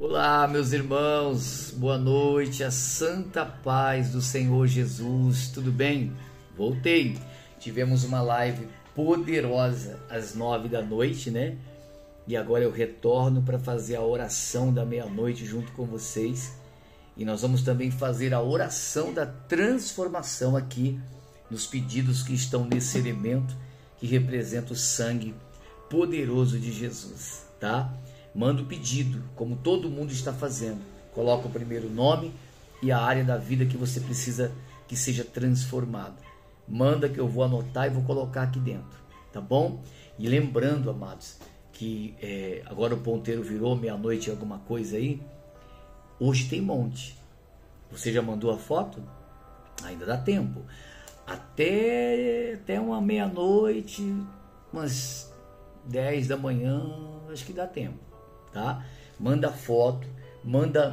Olá, meus irmãos, boa noite, a santa paz do Senhor Jesus, tudo bem? Voltei, tivemos uma live poderosa às 9 da noite, né? E agora eu retorno para fazer a oração da meia-noite junto com vocês. E nós vamos também fazer a oração da transformação aqui nos pedidos que estão nesse elemento que representa o sangue poderoso de Jesus, tá? Manda o pedido, como todo mundo está fazendo. Coloca o primeiro nome e a área da vida que você precisa que seja transformada. Manda que eu vou anotar e vou colocar aqui dentro, tá bom? E lembrando, amados, que agora o ponteiro virou meia-noite alguma coisa aí. Hoje tem monte. Você já mandou a foto? Ainda dá tempo. Até uma meia-noite, umas 10 da manhã, acho que dá tempo. Tá? Manda foto, manda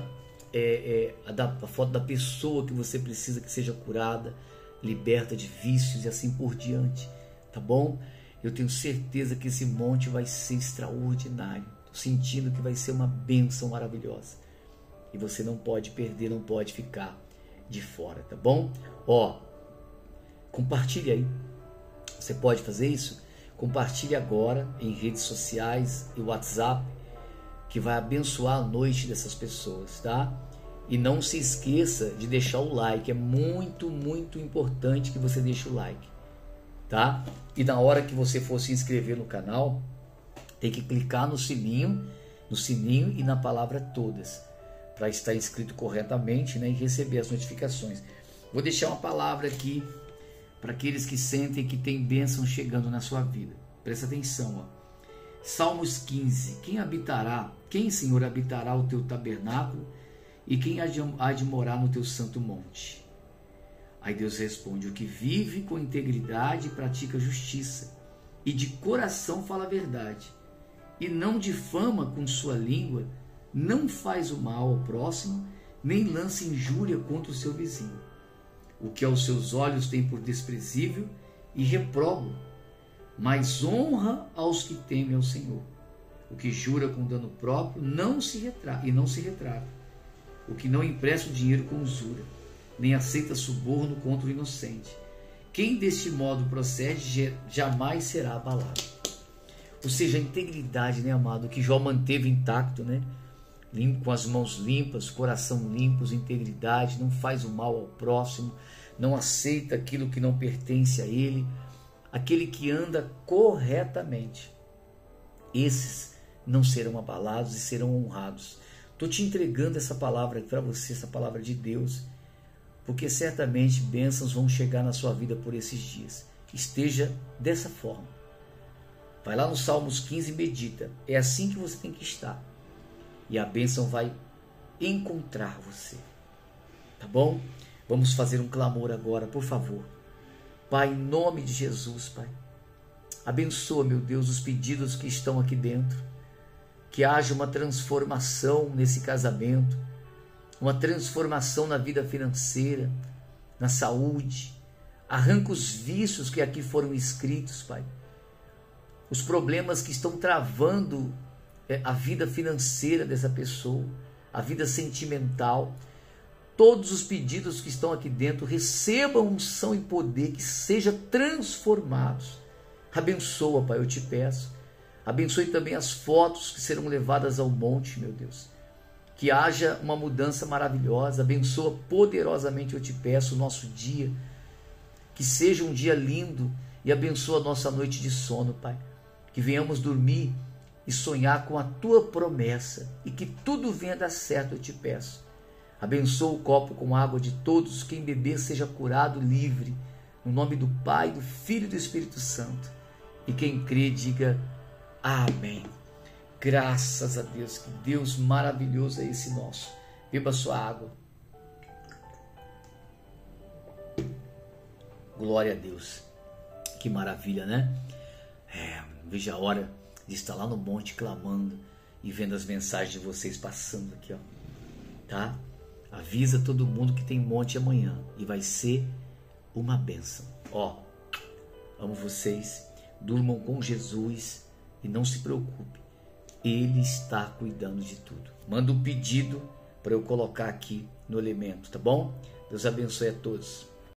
a foto da pessoa que você precisa que seja curada, liberta de vícios e assim por diante, tá bom? Eu tenho certeza que esse monte vai ser extraordinário, tô sentindo que vai ser uma bênção maravilhosa e você não pode perder, não pode ficar de fora, tá bom? Ó, compartilhe aí, você pode fazer isso? Compartilhe agora em redes sociais e WhatsApp, que vai abençoar a noite dessas pessoas, tá? E não se esqueça de deixar o like, é muito, muito importante que você deixe o like, tá? E na hora que você for se inscrever no canal, tem que clicar no sininho e na palavra todas, para estar inscrito corretamente, né, e receber as notificações. Vou deixar uma palavra aqui para aqueles que sentem que tem bênção chegando na sua vida. Presta atenção, ó. Salmos 15, quem, Senhor, habitará o teu tabernáculo e quem há de morar no teu santo monte? Aí Deus responde, o que vive com integridade e pratica justiça, e de coração fala a verdade, e não difama com sua língua, não faz o mal ao próximo, nem lança injúria contra o seu vizinho. O que aos seus olhos tem por desprezível e reprobo, mas honra aos que temem ao Senhor. O que jura com dano próprio não se retrata. O que não empresta o dinheiro com usura, nem aceita suborno contra o inocente. Quem deste modo procede jamais será abalado. Ou seja, a integridade, né, amado, que Jó manteve intacto, né? Com as mãos limpas, coração limpos, integridade, não faz o mal ao próximo, não aceita aquilo que não pertence a ele. Aquele que anda corretamente, esses não serão abalados e serão honrados. Estou te entregando essa palavra para você, essa palavra de Deus, porque certamente bênçãos vão chegar na sua vida por esses dias. Esteja dessa forma. Vai lá no Salmos 15 e medita. É assim que você tem que estar. E a bênção vai encontrar você. Tá bom? Vamos fazer um clamor agora, por favor. Pai, em nome de Jesus, Pai, abençoa, meu Deus, os pedidos que estão aqui dentro, que haja uma transformação nesse casamento, uma transformação na vida financeira, na saúde, arranca os vícios que aqui foram escritos, Pai, os problemas que estão travando a vida financeira dessa pessoa, a vida sentimental. Todos os pedidos que estão aqui dentro recebam unção e poder, que sejam transformados. Abençoa, Pai, eu te peço. Abençoe também as fotos que serão levadas ao monte, meu Deus. Que haja uma mudança maravilhosa. Abençoa poderosamente, eu te peço, o nosso dia. Que seja um dia lindo e abençoa a nossa noite de sono, Pai. Que venhamos dormir e sonhar com a Tua promessa e que tudo venha dar certo, eu te peço. Abençoa o copo com água de todos, quem beber seja curado, livre, no nome do Pai, do Filho e do Espírito Santo. E quem crê, diga amém. Graças a Deus, que Deus maravilhoso é esse nosso. Beba sua água. Glória a Deus. Que maravilha, né? Veja a hora de estar lá no monte clamando e vendo as mensagens de vocês passando aqui, ó. Tá? Avisa todo mundo que tem monte amanhã e vai ser uma bênção. Ó, amo vocês, durmam com Jesus e não se preocupe. Ele está cuidando de tudo. Manda um pedido para eu colocar aqui no elemento, tá bom? Deus abençoe a todos.